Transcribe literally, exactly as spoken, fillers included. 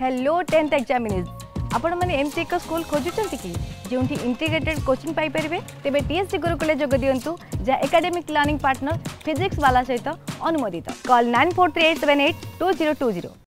Hello tenth examinees आपण मैंने एमती एक स्कूल खोजुंट कि जो इंटीग्रेटेड कोचिंग पाई परिबे तेबे टीएससी गुरुकुल जोग दियंतु जा एकेडमिक लर्निंग पार्टनर फिजिक्स वाला सहित अनुमोदित call nine four three eight seven eight two zero two zero.